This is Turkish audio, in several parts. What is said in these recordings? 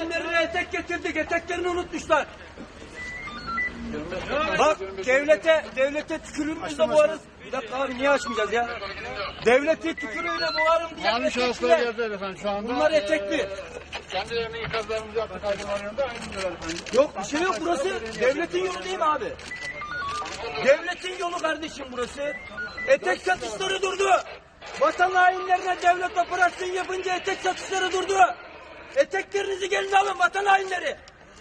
hainlerine etek getirdik. Eteklerini unutmuşlar. Bak devlete tükürüğümüzle boğarız. Bir dakika abi niye açmayacağız ya? Devleti tükürüğüyle boğarım diye Yanlış şahıslara geldiler efendim şu anda. Bunlar etekli. Kendilerine ikazlarımızı yaptık aydınlanıyorlar efendim. Yok bir şey yok burası. Devletin yolu değil mi abi? Devletin yolu kardeşim burası. Etek satışları durdu. Vatan hainlerine devlet operasyon yapınca etek satışları durdu. Eteklerinizi gelin alın vatan hainleri.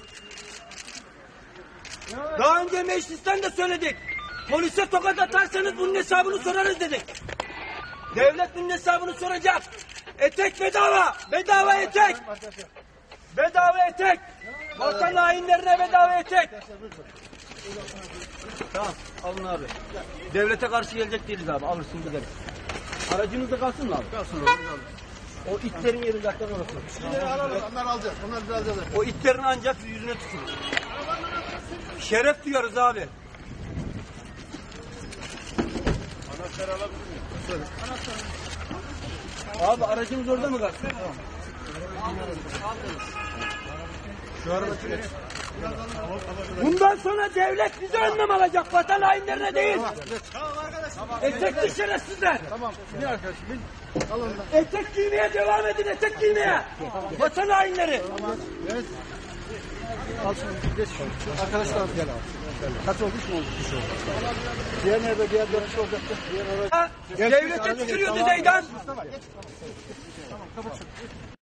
Daha önce meclisten de söyledik. Polise tokat atarsanız bunun hesabını sorarız dedik. Devlet bunun hesabını soracak. Etek bedava. Bedava etek. Bedava etek. Vatan hainlerine bedava etek. Tamam alın abi. Devlete karşı gelecek değiliz abi. Alırsın gideriz. Aracınızda kalsın mı abi? Kalsın oğlum kalsın. O itlerin yeri zaten orası. Şimdi alalım onlar alacağız. Onlar biraz alacağız. O itlerin ancak yüzüne tükürür. Şeref duyarız abi. Anahtar alabilir miyim? Abi aracımız orada mı kalsın? Tamam. Şu araba çıkıyor. Bundan sonra devlet bize önlem alacak. Vatan hainlerine değil. Etekli şerefsizler. Tamam. Bir arkadaşım bin. Alın da. Etek giymeye devam edin. Etek giymeye. Vatan hainleri. Tamam. Evet. Al şunu. Geç şunu. Arkadaşlar gel abi. Kaç oldu? 3 mü oldu? 3 oldu. Diğer nerede? Diğer 4 olacaktı. Diğer araba. Devlete tükürüyordu Zeydan. Tamam. Geç. Tamam. Kapat şunu.